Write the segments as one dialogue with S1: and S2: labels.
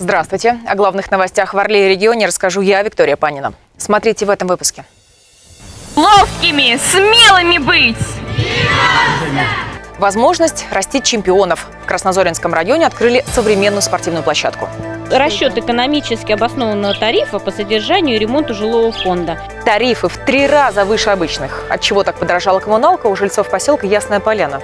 S1: Здравствуйте. О главных новостях в Орле и регионе расскажу я, Виктория Панина. Смотрите в этом выпуске.
S2: Ловкими, смелыми быть!
S1: Возможность растить чемпионов. В Краснозоринском районе открыли современную спортивную площадку.
S3: Расчет экономически обоснованного тарифа по содержанию и ремонту жилого фонда.
S1: Тарифы в 3 раза выше обычных. Отчего так подорожала коммуналка у жильцов поселка Ясная Поляна?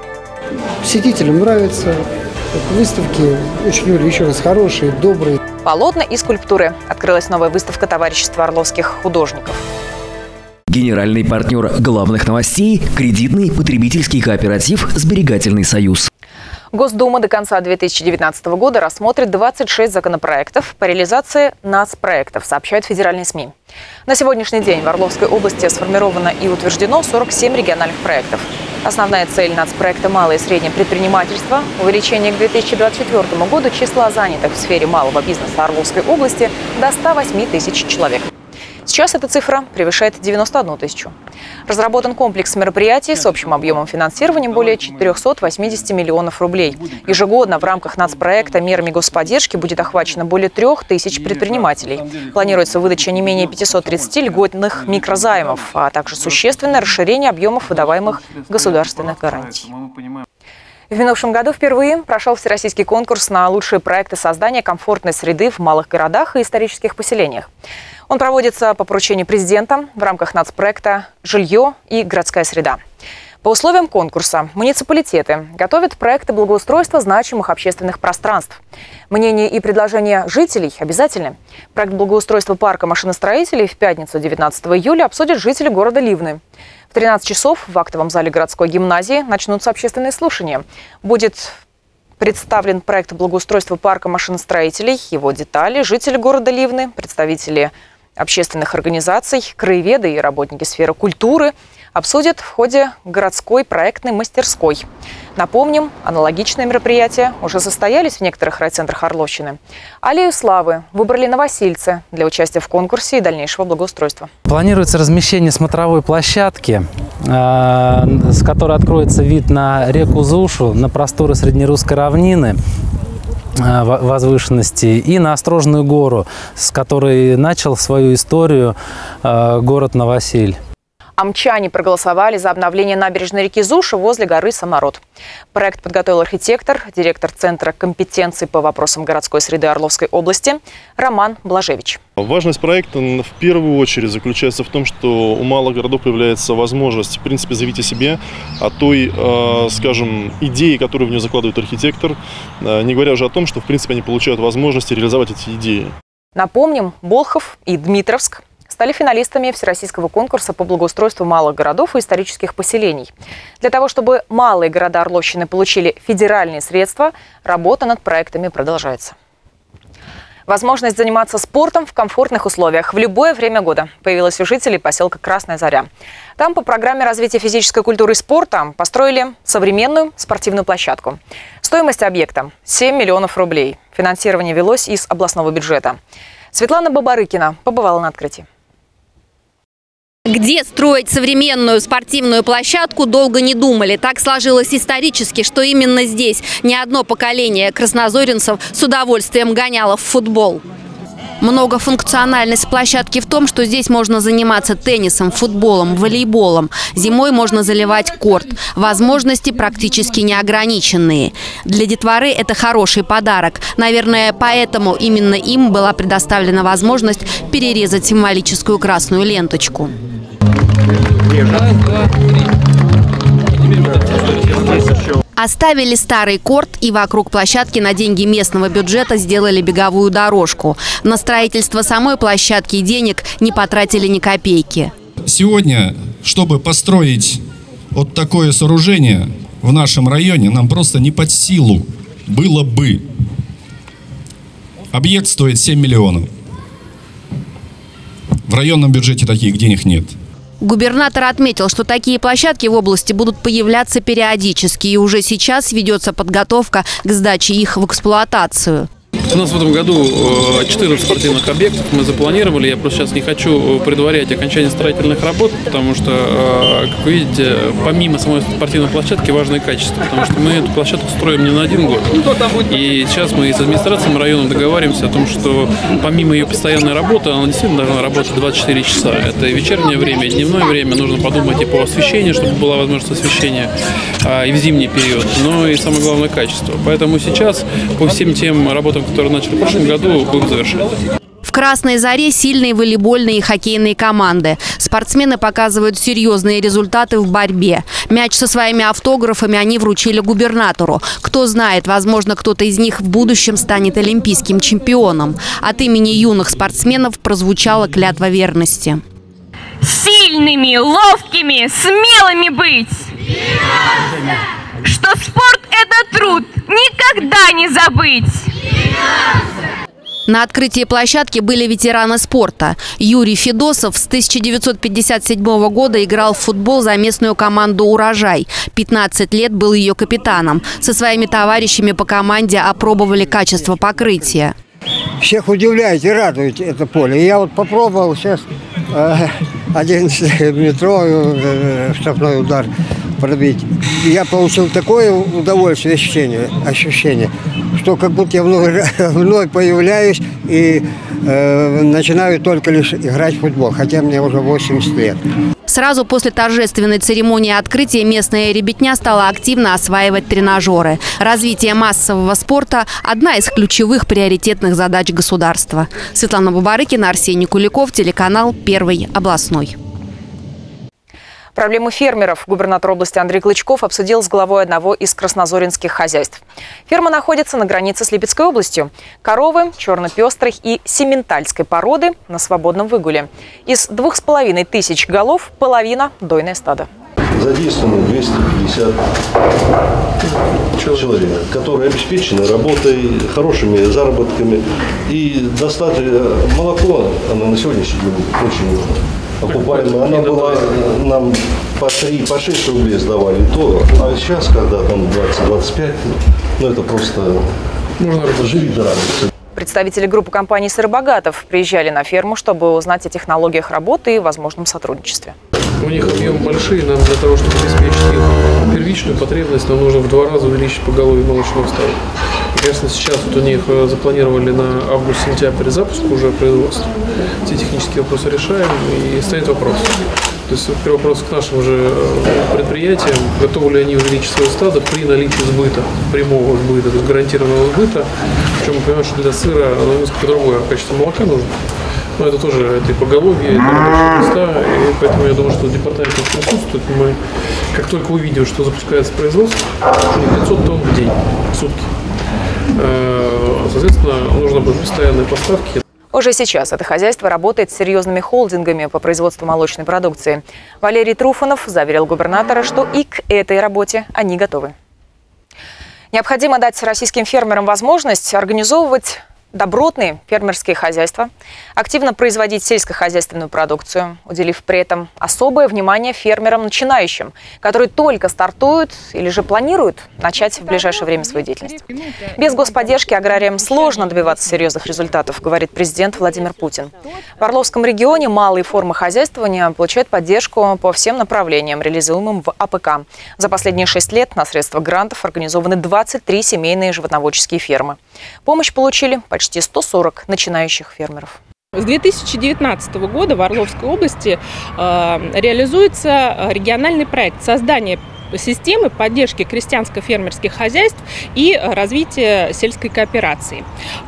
S4: Посетителям нравится. Выставки очень, еще раз, хорошие, добрые.
S1: Полотна и скульптуры. Открылась новая выставка товарищества орловских художников.
S5: Генеральный партнер главных новостей – кредитный потребительский кооператив «Сберегательный союз».
S1: Госдума до конца 2019 года рассмотрит 26 законопроектов по реализации нацпроектов, сообщают федеральные СМИ. На сегодняшний день в Орловской области сформировано и утверждено 47 региональных проектов. Основная цель нацпроекта «Малое и среднее предпринимательство» – увеличение к 2024 году числа занятых в сфере малого бизнеса Орловской области до 108 тысяч человек. Сейчас эта цифра превышает 91 тысячу. Разработан комплекс мероприятий с общим объемом финансирования более 480 миллионов рублей. Ежегодно в рамках нацпроекта мерами господдержки будет охвачено более 3000 предпринимателей. Планируется выдача не менее 530 льготных микрозаймов, а также существенное расширение объемов выдаваемых государственных гарантий. В минувшем году впервые прошел всероссийский конкурс на лучшие проекты создания комфортной среды в малых городах и исторических поселениях. Он проводится по поручению президента в рамках нацпроекта «Жилье и городская среда». По условиям конкурса муниципалитеты готовят проекты благоустройства значимых общественных пространств. Мнения и предложения жителей обязательны. Проект благоустройства парка машиностроителей в пятницу, 19 июля, обсудят жители города Ливны. В 13 часов в актовом зале городской гимназии начнутся общественные слушания. Будет представлен проект благоустройства парка машиностроителей, его детали. Жители города Ливны, представители общественных организаций, краеведы и работники сферы культуры обсудят в ходе городской проектной мастерской. Напомним, аналогичные мероприятия уже состоялись в некоторых райцентрах Орловщины. Аллею славы выбрали новосельцы для участия в конкурсе и дальнейшего благоустройства.
S6: Планируется размещение смотровой площадки, с которой откроется вид на реку Зушу, на просторы Среднерусской равнины, возвышенности, и на Острожную гору, с которой начал свою историю город Новосель.
S1: Амчане проголосовали за обновление набережной реки Зуша возле горы Самород. Проект подготовил архитектор, директор Центра компетенций по вопросам городской среды Орловской области Роман Блажевич.
S7: Важность проекта в первую очередь заключается в том, что у малых городов появляется возможность, в принципе, заявить о себе, о той, скажем, идее, которую в нее закладывает архитектор, не говоря уже о том, что, в принципе, они получают возможность реализовать эти идеи. Напомним, Болхов и Дмитровск стали финалистами всероссийского конкурса по благоустройству малых городов и исторических поселений. Для того, чтобы малые города Орловщины получили федеральные средства, работа над проектами продолжается. Возможность заниматься спортом в комфортных условиях в любое время года появилась у жителей поселка Красная Заря. Там по программе развития физической культуры и спорта построили современную спортивную площадку. Стоимость объекта – 7 миллионов рублей. Финансирование велось из областного бюджета. Светлана Бабарыкина побывала на открытии.
S8: Где строить современную спортивную площадку, долго не думали. Так сложилось исторически, что именно здесь не одно поколение краснозоринцев с удовольствием гоняло в футбол. Многофункциональность площадки в том, что здесь можно заниматься теннисом, футболом, волейболом. Зимой можно заливать корт. Возможности практически неограниченные. Для детворы это хороший подарок. Наверное, поэтому именно им была предоставлена возможность перерезать символическую красную ленточку. Оставили старый корт и вокруг площадки на деньги местного бюджета сделали беговую дорожку. На строительство самой площадки денег не потратили ни копейки.
S9: Сегодня, чтобы построить вот такое сооружение в нашем районе, нам просто не под силу было бы. Объект стоит 7 миллионов. В районном бюджете таких денег нет.
S8: Губернатор отметил, что такие площадки в области будут появляться периодически, и уже сейчас ведется подготовка к сдаче их в эксплуатацию.
S10: У нас в этом году 14 спортивных объектов мы запланировали. Я просто сейчас не хочу предварять окончание строительных работ, потому что, как вы видите, помимо самой спортивной площадки важное качество, потому что мы эту площадку строим не на 1 год. И сейчас мы с администрацией района договариваемся о том, что помимо ее постоянной работы, она действительно должна работать 24 часа. Это и вечернее время, и дневное время. Нужно подумать и по освещению, чтобы была возможность освещения, и в зимний период, но и самое главное качество. Поэтому сейчас по всем тем работам, которые начали в прошлом году, будем завершать.
S8: В «Красной Заре» сильные волейбольные и хоккейные команды. Спортсмены показывают серьезные результаты в борьбе. Мяч со своими автографами они вручили губернатору. Кто знает, возможно, кто-то из них в будущем станет олимпийским чемпионом. От имени юных спортсменов прозвучала клятва верности.
S2: Сильными, ловкими, смелыми быть! Что спорт – это труд, никогда не забыть!
S8: На открытии площадки были ветераны спорта. Юрий Федосов с 1957 года играл в футбол за местную команду «Урожай». 15 лет был ее капитаном. Со своими товарищами по команде опробовали качество покрытия.
S11: Всех удивляет и радует это поле. Я вот попробовал сейчас 11-метровый штрафной удар пробить. Я получил такое удовольствие, ощущение, что как будто я вновь появляюсь и начинаю только лишь играть в футбол, хотя мне уже 80 лет.
S8: Сразу после торжественной церемонии открытия местная ребятня стала активно осваивать тренажеры. Развитие массового спорта – одна из ключевых приоритетных задач государства. Светлана Бабарыкина, Арсений Куликов, телеканал «Первый областной».
S1: Проблемы фермеров губернатор области Андрей Клычков обсудил с главой одного из краснозоринских хозяйств. Ферма находится на границе с Липецкой областью. Коровы черно-пестрой и сементальской породы на свободном выгуле. Из 2500 голов половина – дойное стадо.
S12: Задействовано 250 человек, которые обеспечены работой, хорошими заработками. И достаточно молоко, оно на сегодняшний день очень окупаемое. Она была нам по 3, по 6 рублей сдавали то, а сейчас, когда там 20-25, ну это просто живи да радуйся.
S1: Представители группы компаний «Сыробогатов» приезжали на ферму, чтобы узнать о технологиях работы и возможном сотрудничестве.
S10: У них объемы большие, нам для того, чтобы обеспечить их первичную потребность, нам нужно в 2 раза увеличить поголовье молочного стада. И, конечно, сейчас вот у них запланировали на август-сентябрь запуск уже производства. Все технические вопросы решаем, и стоит вопрос. То есть первый вопрос к нашим же предприятиям, готовы ли они увеличить свое стадо при наличии сбыта, прямого сбыта, то есть гарантированного сбыта. Причем мы понимаем, что для сыра несколько другое качество молока нужно. Но это тоже это и поголовье, это рабочие места, и поэтому я думаю, что департамент присутствует. Мы, как только увидим, что запускается производство, 500 тонн в день, в сутки. Соответственно, нужно будет постоянные поставки.
S1: Уже сейчас это хозяйство работает с серьезными холдингами по производству молочной продукции. Валерий Труфанов заверил губернатора, что и к этой работе они готовы. Необходимо дать российским фермерам возможность организовывать добротные фермерские хозяйства, активно производить сельскохозяйственную продукцию, уделив при этом особое внимание фермерам начинающим, которые только стартуют или же планируют начать в ближайшее время свою деятельность. Без господдержки аграриям сложно добиваться серьезных результатов, говорит президент Владимир Путин. В Орловском регионе малые формы хозяйствования получают поддержку по всем направлениям, реализуемым в АПК. За последние 6 лет на средства грантов организованы 23 семейные животноводческие фермы. Помощь получили почти 140 начинающих фермеров.
S13: С 2019 года в Орловской области реализуется региональный проект создания системы поддержки крестьянско-фермерских хозяйств и развития сельской кооперации.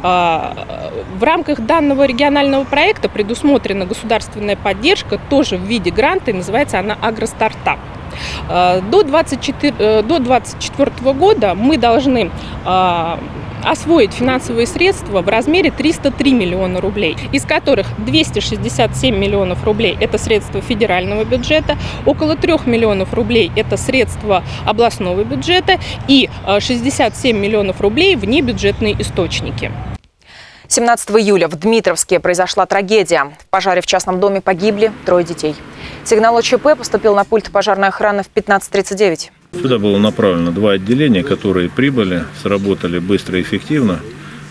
S13: В рамках данного регионального проекта предусмотрена государственная поддержка, тоже в виде гранта, и называется она «Агростартап». До 2024 года мы должны освоить финансовые средства в размере 303 миллиона рублей, из которых 267 миллионов рублей – это средства федерального бюджета, около 3 миллионов рублей – это средства областного бюджета и 67 миллионов рублей – внебюджетные источники.
S1: 17 июля в Дмитровске произошла трагедия. В пожаре в частном доме погибли 3 детей. Сигнал о ЧП поступил на пульт пожарной охраны в 15:39.
S14: Сюда было направлено 2 отделения, которые прибыли, сработали быстро и эффективно.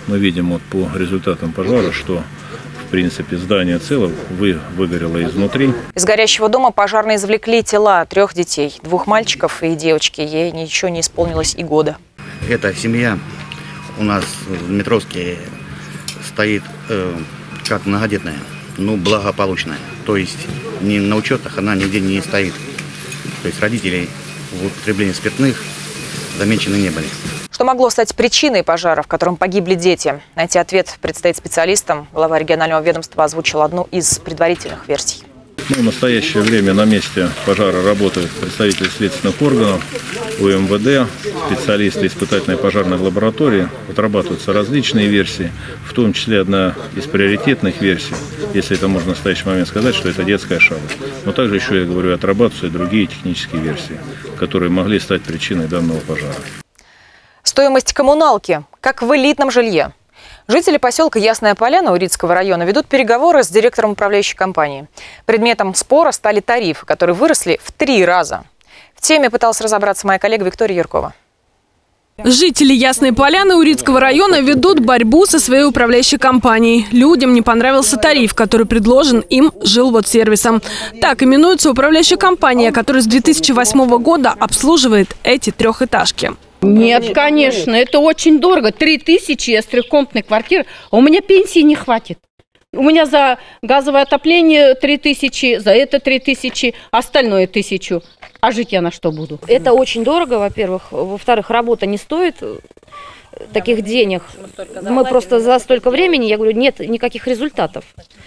S14: Мы видим вот по результатам пожара, что в принципе здание целое, выгорело изнутри.
S1: Из горящего дома пожарные извлекли тела 3 детей, 2 мальчиков и девочки. Ей ничего не исполнилось и года.
S15: Эта семья у нас в Дмитровске стоит как многодетная, но благополучная. То есть ни на учетах она нигде не стоит. То есть родителей в употреблении спиртных замечены не были.
S1: Что могло стать причиной пожара, в котором погибли дети? Найти ответ предстоит специалистам. Глава регионального ведомства озвучил одну из предварительных версий.
S14: В настоящее время на месте пожара работают представители следственных органов, УМВД, специалисты испытательной пожарной лаборатории. Отрабатываются различные версии, в том числе одна из приоритетных версий, если это можно в настоящий момент сказать, что это детская шалость. Но также еще, я говорю, отрабатываются и другие технические версии, которые могли стать причиной данного пожара.
S1: Стоимость коммуналки, как в элитном жилье. Жители поселка Ясная Поляна Урицкого района ведут переговоры с директором управляющей компании. Предметом спора стали тарифы, которые выросли в 3 раза. В теме пыталась разобраться моя коллега Виктория Юркова.
S16: Жители Ясной Поляны Урицкого района ведут борьбу со своей управляющей компанией. Людям не понравился тариф, который предложен им жилводсервисом. Так именуется управляющая компания, которая с 2008 года обслуживает эти 3-этажки.
S17: Нет, конечно, это очень дорого. 3000 с 3-комнатной квартиры, а у меня пенсии не хватит. У меня за газовое отопление 3000, за это 3000, остальное 1000. А жить я на что буду?
S3: Это очень дорого, во-первых. Во-вторых, работа не стоит таких денег. Мы просто за столько времени, я говорю, нет никаких результатов.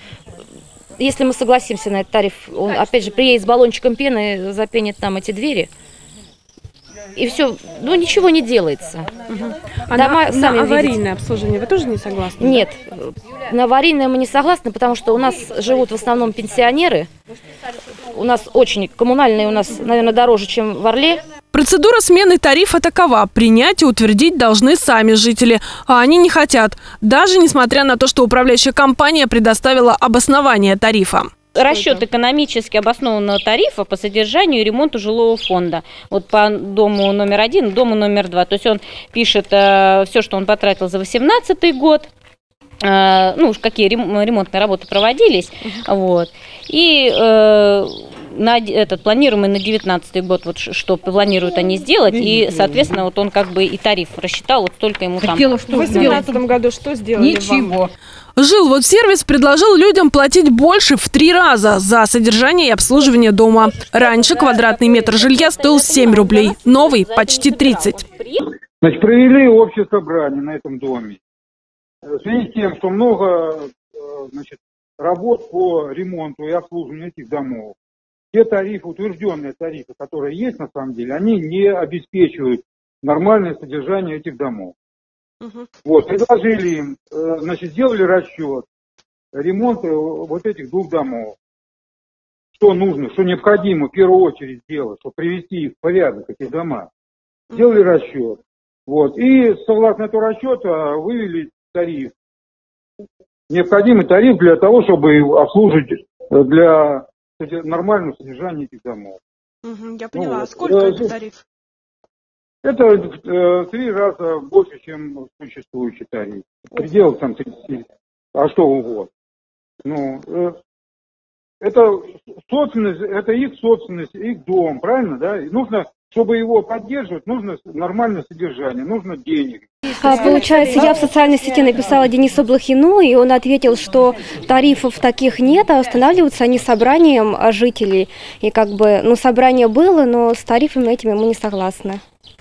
S3: Если мы согласимся на этот тариф, он, опять же, приедет с баллончиком пены, запенит нам эти двери. И все, ну ничего не делается.
S16: А на аварийное обслуживание вы тоже не согласны?
S3: Нет, на аварийное мы не согласны, потому что у нас живут в основном пенсионеры. У нас очень коммунальные, у нас, наверное, дороже, чем в Орле.
S16: Процедура смены тарифа такова. Принять и утвердить должны сами жители, а они не хотят. Даже несмотря на то, что управляющая компания предоставила обоснование тарифа.
S3: Расчет экономически обоснованного тарифа по содержанию и ремонту жилого фонда. Вот по дому номер 1, дому номер 2. То есть он пишет все, что он потратил за 2018 год. Ну, какие ремонтные работы проводились. Вот. И планируемый на 2019 год, вот что планируют они сделать. И, соответственно, вот он как бы и тариф рассчитал, вот столько ему там.
S16: В 2018 году что сделали?
S17: Ничего.
S16: Жилводсервис предложил людям платить больше в 3 раза за содержание и обслуживание дома. Раньше квадратный метр жилья стоил 7 рублей, новый – почти 30.
S18: Значит, провели общее собрание на этом доме. В связи с тем, что много работ по ремонту и обслуживанию этих домов, те тарифы, утвержденные тарифы, которые есть на самом деле, они не обеспечивают нормальное содержание этих домов. Вот, предложили им, сделали расчет ремонта вот этих 2 домов. Что нужно, что необходимо в первую очередь сделать, чтобы привести их в порядок, эти дома. Сделали расчет. Вот, и согласно этому расчету вывели тариф. Необходимый тариф для того, чтобы обслужить для нормального содержания этих домов.
S16: Я поняла. А сколько это тариф?
S18: Это в 3 раза больше, чем существующий тариф. В пределах там 30, а что угодно. Ну, это собственность, это их собственность, их дом, правильно, да? И нужно, чтобы его поддерживать, нужно нормальное содержание, нужно денег.
S19: Получается, я в социальной сети написала Денису Блохину, и он ответил, что тарифов таких нет, а устанавливаются они собранием жителей. И как бы, ну, собрание было, но с тарифами этими мы не согласны.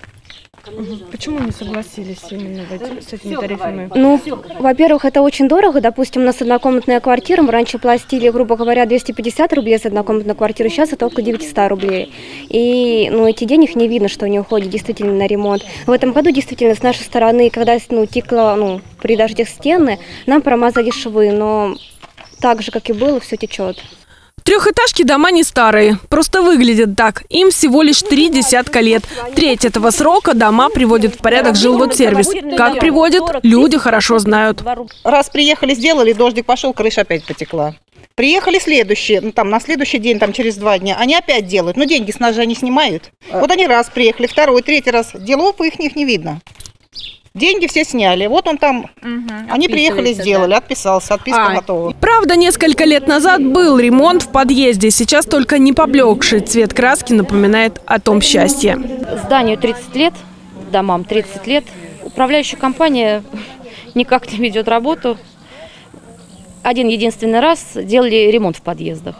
S16: Почему не согласились именно с этими тарифами?
S19: Ну, во-первых, это очень дорого. Допустим, у нас однокомнатная квартира. Мы раньше платили, грубо говоря, 250 рублей за однокомнатную квартиру. Сейчас это около 900 рублей. И, ну, эти денег не видно, что они уходят действительно на ремонт. В этом году действительно с нашей стороны, когда текло, при дождях стены, нам промазали швы. Но так же, как и было, все течет.
S16: 3-этажки дома не старые, просто выглядят так. Им всего лишь 3 десятка лет. Треть этого срока дома приводит в порядок жилводсервис. Как приводят, люди хорошо знают.
S20: Раз приехали, сделали, дождик пошел, крыша опять потекла. Приехали следующие, на следующий день, через 2 дня, они опять делают, но деньги с нас же они снимают. Вот они раз приехали, 2-й, 3-й раз, делов их не видно. Деньги все сняли. Вот он там, они приехали, сделали, отписался, отписка готова.
S16: Правда, несколько лет назад был ремонт в подъезде. Сейчас только не поблекший цвет краски напоминает о том счастье.
S3: Зданию 30 лет, домам 30 лет. Управляющая компания никак не ведет работу. Один-единственный раз делали ремонт в подъездах.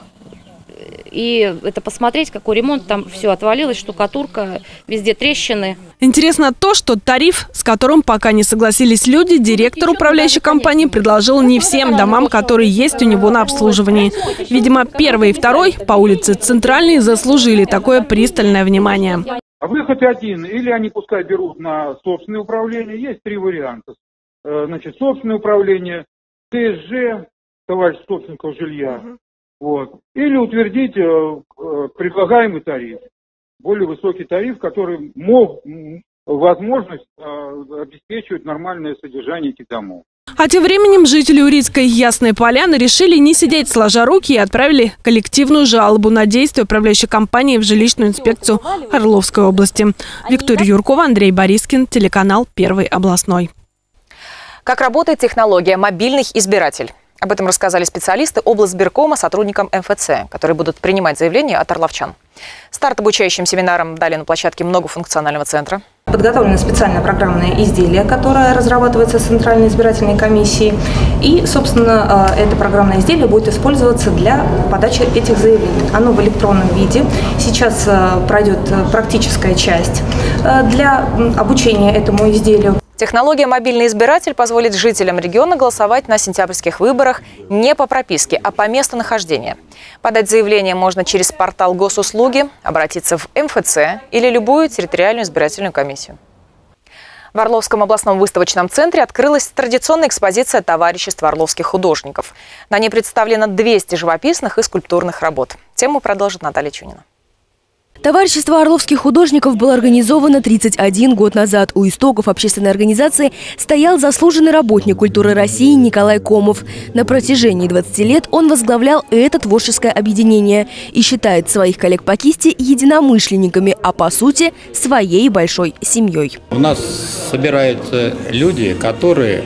S3: И это посмотреть, какой ремонт, там все отвалилось, штукатурка, везде трещины.
S16: Интересно то, что тариф, с которым пока не согласились люди, директор управляющей компании предложил не всем домам, которые есть у него на обслуживании. Видимо, первый и второй по улице Центральной заслужили такое пристальное внимание.
S18: Выход один. Или они пускай берут на собственное управление. Есть три варианта. Значит, собственное управление, ТСЖ, товарищ собственников жилья. Вот. Или утвердить предлагаемый тариф. Более высокий тариф, который возможность обеспечивать нормальное содержание этих домов.
S16: А тем временем жители Урицкой Ясной Поляны решили не сидеть сложа руки и отправили коллективную жалобу на действия управляющей компании в жилищную инспекцию Орловской области. Виктория Юркова, Андрей Борискин, телеканал Первый областной.
S1: Как работает технология «Мобильный избиратель»? Об этом рассказали специалисты облсбиркома сотрудникам МФЦ, которые будут принимать заявления от орловчан. Старт обучающим семинарам дали на площадке многофункционального центра.
S21: Подготовлено специальное программное изделие, которое разрабатывается Центральной избирательной комиссией. И, собственно, это программное изделие будет использоваться для подачи этих заявлений. Оно в электронном виде. Сейчас пройдет практическая часть для обучения этому изделию.
S1: Технология «Мобильный избиратель» позволит жителям региона голосовать на сентябрьских выборах не по прописке, а по месту нахождения. Подать заявление можно через портал госуслуги, обратиться в МФЦ или любую территориальную избирательную комиссию. В Орловском областном выставочном центре открылась традиционная экспозиция товарищества орловских художников. На ней представлено 200 живописных и скульптурных работ. Тему продолжит Наталья Чунина.
S22: Товарищество орловских художников было организовано 31 год назад. У истоков общественной организации стоял заслуженный работник культуры России Николай Комов. На протяжении 20 лет он возглавлял это творческое объединение и считает своих коллег по кисти единомышленниками, а по сути своей большой семьей.
S23: У нас собираются люди, которые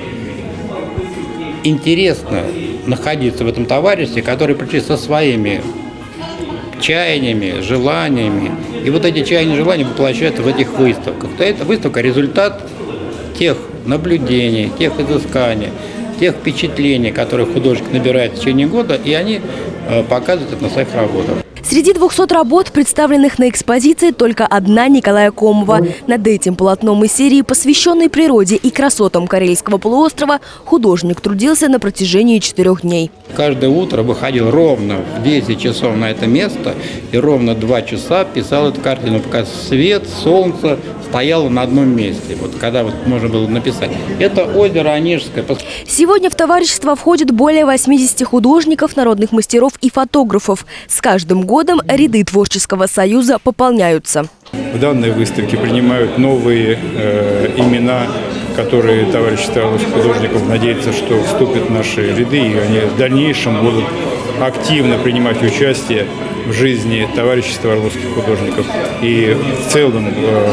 S23: интересно находиться в этом товариществе, которые пришли со своими чаяниями, желаниями. И вот эти чаяния и желания воплощаются в этих выставках. Эта выставка – результат тех наблюдений, тех изысканий, тех впечатлений, которые художник набирает в течение года, и они показывают это на своих работах.
S22: Среди 200 работ, представленных на экспозиции, только одна Николая Комова. Над этим полотном из серии, посвященной природе и красотам Карельского полуострова, художник трудился на протяжении 4 дней.
S23: Каждое утро выходил ровно в 10 часов на это место и ровно 2 часа писал эту картину, пока свет, солнце стояло на одном месте. Вот когда вот можно было написать. Это озеро Онежское.
S22: Сегодня в товарищество входит более 80 художников, народных мастеров и фотографов. С каждым годом ряды творческого союза пополняются.
S24: В данной выставке принимают новые имена, которые товарищество орловских художников надеется, что вступят в наши ряды, и они в дальнейшем будут активно принимать участие в жизни товарищества орловских художников и в целом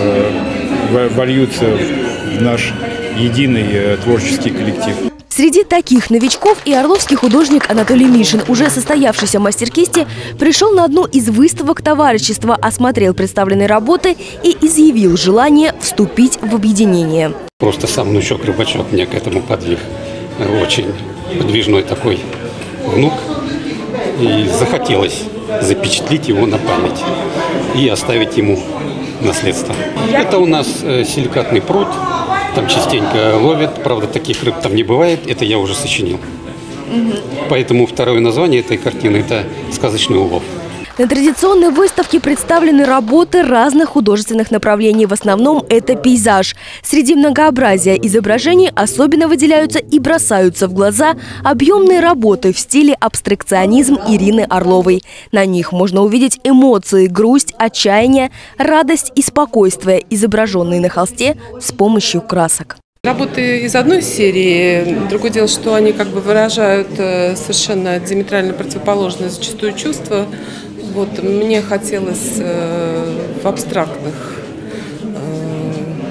S24: вольются в наш единый творческий коллектив.
S22: Среди таких новичков и орловский художник Анатолий Мишин, уже состоявшийся мастер кисти, пришел на одну из выставок товарищества, осмотрел представленные работы и изъявил желание вступить в объединение.
S25: Просто сам внучок Рыбачок меня к этому подвиг. Очень подвижной такой внук. И захотелось запечатлеть его на память и оставить ему наследство. Это у нас силикатный пруд. Там частенько ловят, правда, таких рыб там не бывает, это я уже сочинил. Поэтому второе название этой картины – это «Сказочный улов».
S22: На традиционной выставке представлены работы разных художественных направлений. В основном это пейзаж. Среди многообразия изображений особенно выделяются и бросаются в глаза объемные работы в стиле абстракционизм Ирины Орловой. На них можно увидеть эмоции, грусть, отчаяние, радость и спокойствие, изображенные на холсте с помощью красок.
S26: Работы из одной серии. Другое дело, что они как бы выражают совершенно диаметрально противоположные зачастую чувства. Вот, мне хотелось в абстрактных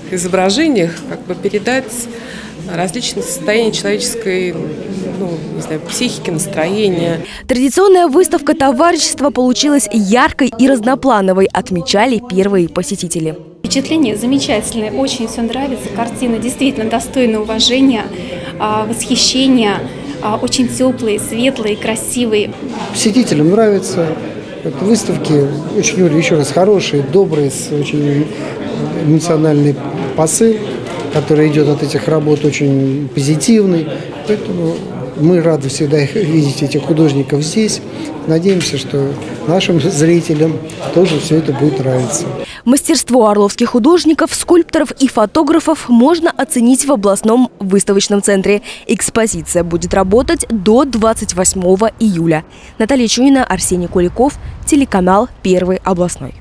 S26: изображениях как бы передать различные состояния человеческой, не знаю, психики, настроения.
S22: Традиционная выставка товарищества получилась яркой и разноплановой, отмечали первые посетители.
S2: Впечатление замечательное, очень все нравится, картины действительно достойны уважения, восхищения, очень теплые, светлые, красивые.
S4: Посетителям нравится. Выставки очень, еще раз, хорошие, добрые, с очень эмоциональный посыл, который идет от этих работ, очень позитивный. Поэтому мы рады всегда видеть этих художников здесь. Надеемся, что нашим зрителям тоже все это будет нравиться.
S22: Мастерство орловских художников, скульпторов и фотографов можно оценить в областном выставочном центре. Экспозиция будет работать до 28 июля. Наталья Чунина, Арсений Куликов, телеканал «Первый областной».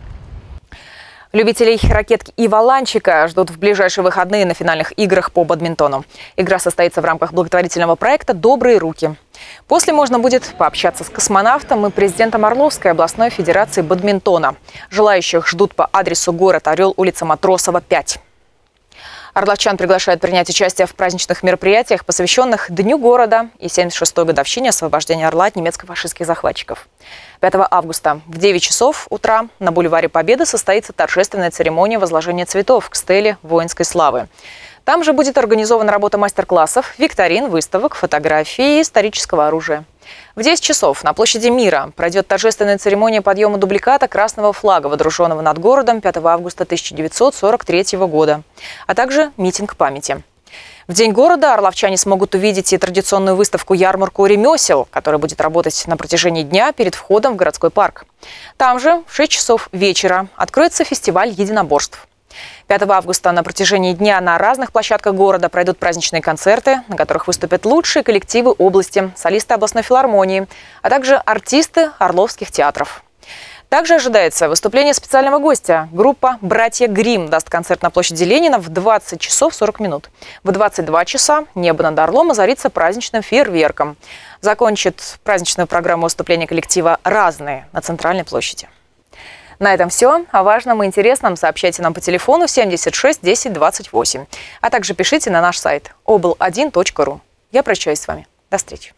S1: Любителей ракетки и валанчика ждут в ближайшие выходные на финальных играх по бадминтону. Игра состоится в рамках благотворительного проекта «Добрые руки». После можно будет пообщаться с космонавтом и президентом Орловской областной федерации бадминтона. Желающих ждут по адресу город Орел, улица Матросова, 5. Орловчан приглашают принять участие в праздничных мероприятиях, посвященных Дню города и 76-й годовщине освобождения Орла от немецко-фашистских захватчиков. 5 августа в 9 часов утра на бульваре Победы состоится торжественная церемония возложения цветов к стеле воинской славы. Там же будет организована работа мастер-классов, викторин, выставок, фотографий и исторического оружия. В 10 часов на площади Мира пройдет торжественная церемония подъема дубликата красного флага, водруженного над городом 5 августа 1943 года, а также митинг памяти. В День города орловчане смогут увидеть и традиционную выставку-ярмарку ремесел, которая будет работать на протяжении дня перед входом в городской парк. Там же в 6 часов вечера откроется фестиваль единоборств. 5 августа на протяжении дня на разных площадках города пройдут праздничные концерты, на которых выступят лучшие коллективы области, солисты областной филармонии, а также артисты орловских театров. Также ожидается выступление специального гостя. Группа «Братья Гримм» даст концерт на площади Ленина в 20 часов 40 минут. В 22 часа небо над Орлом озарится праздничным фейерверком. Закончит праздничную программу выступления коллектива «Разные» на центральной площади. На этом все. О важном и интересном сообщайте нам по телефону 76 10 28, а также пишите на наш сайт obl1.ru. Я прощаюсь с вами. До встречи.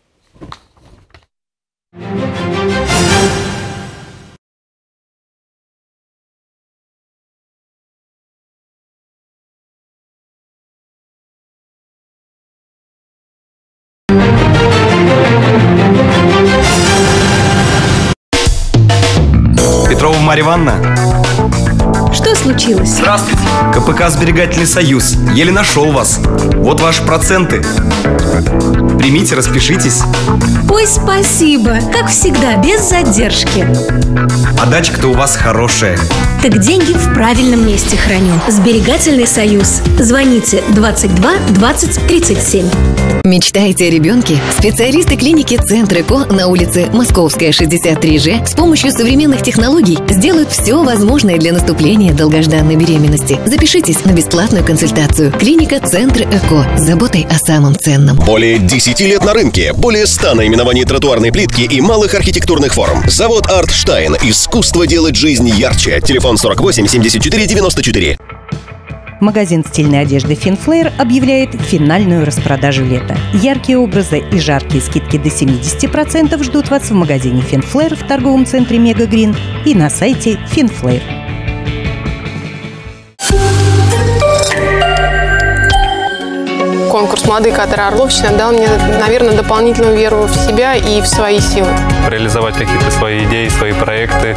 S5: Петрова Марья Ивановна.
S6: Что случилось?
S5: Здравствуйте. КПК «Сберегательный союз». Еле нашел вас. Вот ваши проценты. Примите, распишитесь.
S6: Ой, спасибо. Как всегда, без задержки.
S5: А дачка-то у вас хорошая.
S6: Так деньги в правильном месте храню. Сберегательный союз. Звоните 22 20 37.
S7: Мечтаете о ребенке? Специалисты клиники «Центр ЭКО» на улице Московская, 63Ж с помощью современных технологий сделают все возможное для наступления долгожданной беременности. Запишитесь на бесплатную консультацию. Клиника «Центр ЭКО» с заботой о самом ценном.
S9: Более 10 лет на рынке, более 100 наименований тротуарной плитки и малых архитектурных форм. Завод «Артштайн». Искусство делать жизнь ярче. Телефон 48 74 94.
S27: Магазин стильной одежды «Финфлеер» объявляет финальную распродажу лета. Яркие образы и жаркие скидки до 70% ждут вас в магазине «Финфлеер» в торговом центре «Мега Грин» и на сайте «Финфлеер».
S28: Конкурс «Молодые кадры Орловщины» дал мне, наверное, дополнительную веру в себя и в свои силы.
S29: Реализовать какие-то свои идеи, свои проекты.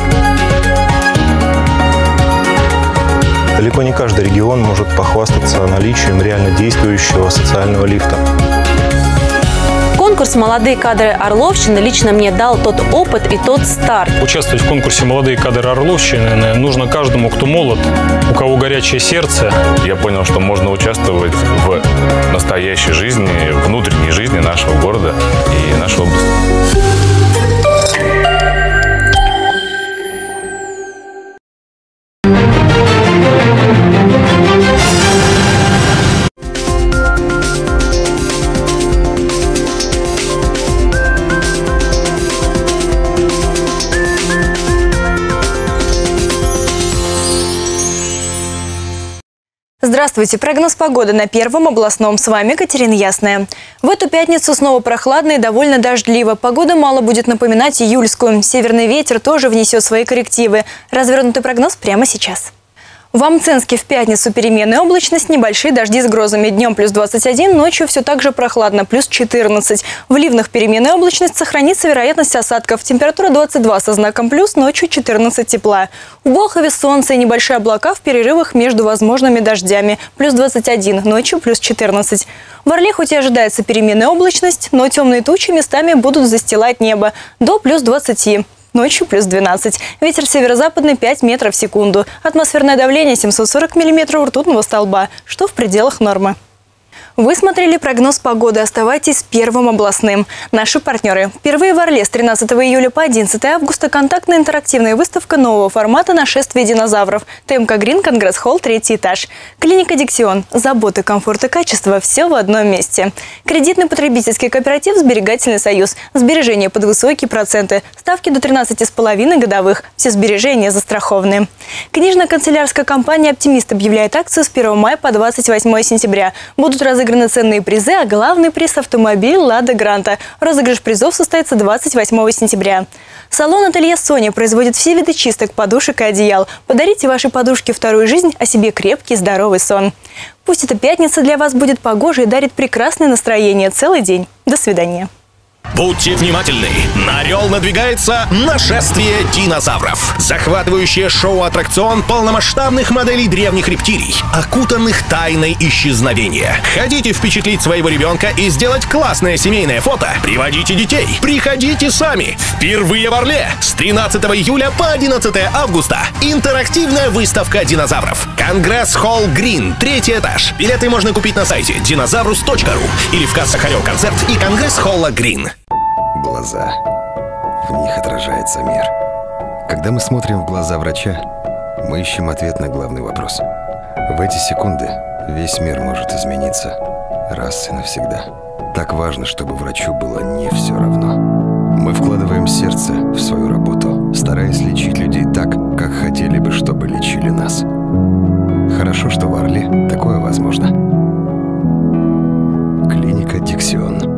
S30: Далеко не каждый регион может похвастаться наличием реально действующего социального лифта.
S31: Конкурс «Молодые кадры Орловщины» лично мне дал тот опыт и тот старт.
S29: Участвовать в конкурсе «Молодые кадры Орловщины» нужно каждому, кто молод, у кого горячее сердце.
S32: Я понял, что можно участвовать в настоящей жизни, внутренней жизни нашего города и нашей области.
S1: Здравствуйте.
S3: Здравствуйте! Прогноз погоды на Первом областном. С вами Катерина Ясная. В эту пятницу снова прохладно и довольно дождливо. Погода мало будет напоминать июльскую. Северный ветер тоже внесет свои коррективы. Развернутый прогноз прямо сейчас. В Амценске в пятницу переменная облачность, небольшие дожди с грозами. Днем плюс 21, ночью все так же прохладно, плюс 14. В Ливнах переменная облачность, сохранится вероятность осадков. Температура 22 со знаком плюс, ночью 14 тепла. В Болхове солнце и небольшие облака в перерывах между возможными дождями. Плюс 21, ночью плюс 14. В Орле хоть и ожидается переменная облачность, но темные тучи местами будут застилать небо. До плюс 20. Ночью плюс 12. Ветер северо-западный 5 метров в секунду. Атмосферное давление 740 миллиметров ртутного столба, что в пределах нормы. Вы смотрели прогноз погоды. Оставайтесь с Первым областным. Наши партнеры. Впервые в Орле с 13 июля по 11 августа контактная интерактивная выставка нового формата «Нашествие динозавров». ТМК Грин, Конгресс-холл, 3-й этаж. Клиника Диксион. Забота, комфорт и качество – все в одном месте. Кредитный потребительский кооператив «Сберегательный союз». Сбережения под высокие проценты. Ставки до 13,5 годовых. Все сбережения застрахованы. Книжно-канцелярская компания «Оптимист» объявляет акцию с 1 мая по 28 сентября. Будут разыграны ценные призы, а главный приз – автомобиль «Лада Гранта». Розыгрыш призов состоится 28 сентября. Салон «Ателье Соня» производит все виды чисток, подушек и одеял. Подарите вашей подушке вторую жизнь, а себе крепкий, здоровый сон. Пусть эта пятница для вас будет погожей и дарит прекрасное настроение целый день. До свидания.
S9: Будьте внимательны! На Орел надвигается нашествие динозавров. Захватывающее шоу-аттракцион полномасштабных моделей древних рептилий, окутанных тайной исчезновения. Хотите впечатлить своего ребенка и сделать классное семейное фото? Приводите детей. Приходите сами. Впервые в Орле с 13 июля по 11 августа. Интерактивная выставка динозавров. Конгресс-холл Грин, 3-й этаж. Билеты можно купить на сайте dinosaurus.ru или в кассах Орел Концерт и Конгресс-холла Грин.
S8: Глаза. В них отражается мир. Когда мы смотрим в глаза врача, мы ищем ответ на главный вопрос. В эти секунды весь мир может измениться раз и навсегда. Так важно, чтобы врачу было не все равно. Мы вкладываем сердце в свою работу, стараясь лечить людей так, как хотели бы, чтобы лечили нас. Хорошо, что в Орле такое возможно. Клиника Диксион.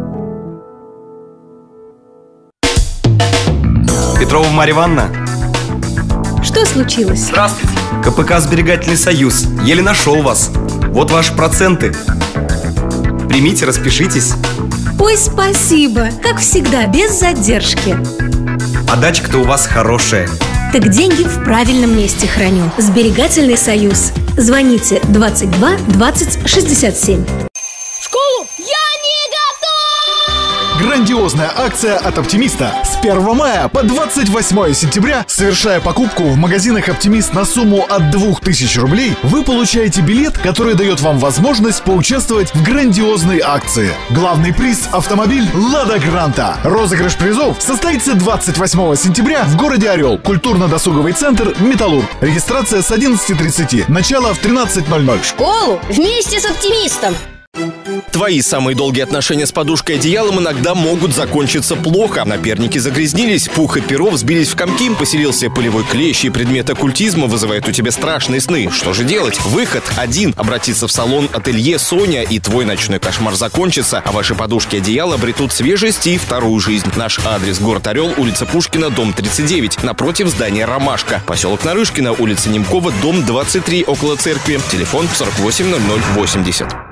S5: Петрова Марья Ивановна.
S6: Что случилось?
S5: Здравствуйте. КПК «Сберегательный союз». Еле нашел вас. Вот ваши проценты. Примите, распишитесь.
S6: Ой, спасибо. Как всегда, без задержки.
S5: А дачка-то у вас хорошая.
S6: Так деньги в правильном месте храню. Сберегательный союз. Звоните 22 20 67.
S10: В школу я не готов!
S11: Грандиозная акция от «Оптимиста». С 1 мая по 28 сентября, совершая покупку в магазинах «Оптимист» на сумму от 2000 рублей, вы получаете билет, который дает вам возможность поучаствовать в грандиозной акции. Главный приз – автомобиль «Лада Гранта». Розыгрыш призов состоится 28 сентября в городе Орел. Культурно-досуговый центр «Металлург». Регистрация с 11:30. Начало в 13:00.
S10: В школу вместе с «Оптимистом».
S9: Твои самые долгие отношения с подушкой и одеялом иногда могут закончиться плохо. Наперники загрязнились, пух и перо взбились в комки, поселился пылевой клещ, и предмет оккультизма вызывает у тебя страшные сны. Что же делать? Выход один. Обратиться в салон «Ателье Соня», и твой ночной кошмар закончится, а ваши подушки и одеяла обретут свежесть и вторую жизнь. Наш адрес: город Орел, улица Пушкина, дом 39, напротив здания «Ромашка». Поселок Нарышкино, улица Немкова, дом 23, около церкви. Телефон 48 00 80.